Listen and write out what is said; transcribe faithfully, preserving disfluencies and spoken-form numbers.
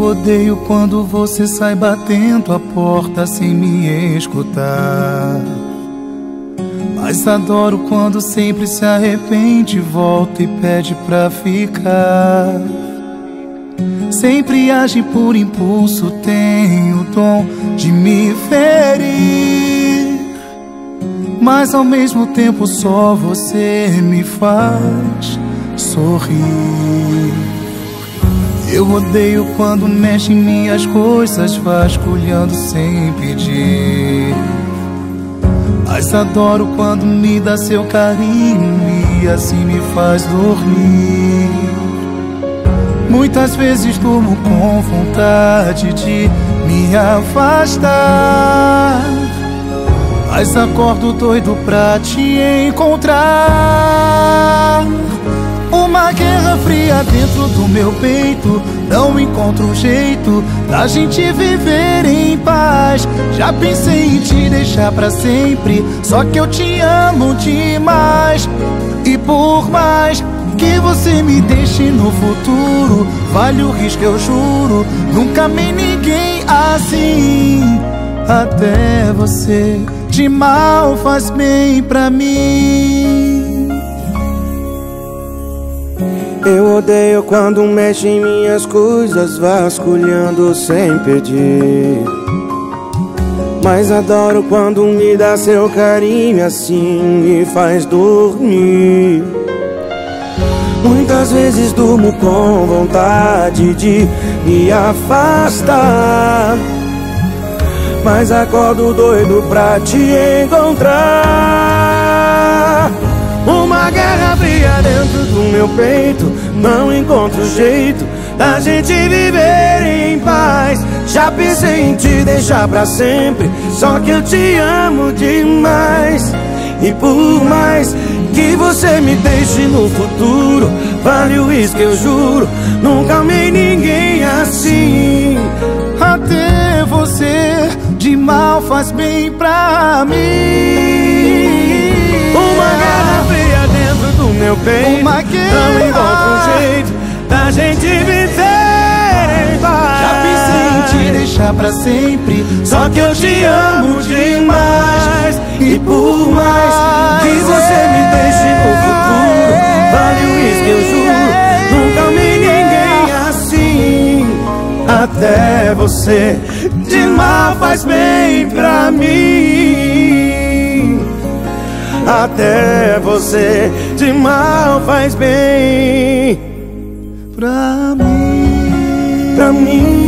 odeio quando você sai batendo a porta sem me escutar, mas adoro quando sempre se arrepende, volta e pede pra ficar. Sempre age por impulso, tem o dom de me ferir, mas ao mesmo tempo só você me faz sorrir. Eu odeio quando mexe em minhas coisas, vasculhando sem pedir, mas adoro quando me dá seu carinho e assim me faz dormir. Muitas vezes durmo com vontade de me afastar, mas acordo doido pra te encontrar. Uma guerra fria dentro do meu peito, não encontro um jeito da gente viver em paz. Já pensei em te deixar pra sempre, só que eu te amo demais. E por mais que você me deixe no futuro, vale o risco, eu juro, nunca amei ninguém assim. Até você de mal faz bem pra mim. Eu odeio quando mexe em minhas coisas, vasculhando sem pedir, mas adoro quando me dá seu carinho, assim me faz dormir. Muitas vezes durmo com vontade de me afastar, mas acordo doido pra te encontrar. Uma guerra fria dentro do meu peito, não encontro jeito da gente viver em paz. Já pensei em te deixar pra sempre, só que eu te amo demais. E por mais que você me deixe no futuro, vale o risco, eu juro, nunca amei ninguém assim. Até você de mal faz bem pra mim. Uma guerra fria dentro do meu peito, Uma guerra. não encontro um jeito da gente viver em paz. Já pensei em te deixar pra sempre, só que eu te amo demais. E por mais que você me deixe no futuro, vale o risco, eu juro, nunca amei ninguém assim. Até você de mal faz bem pra mim. Até você de mal faz bem pra mim, pra mim.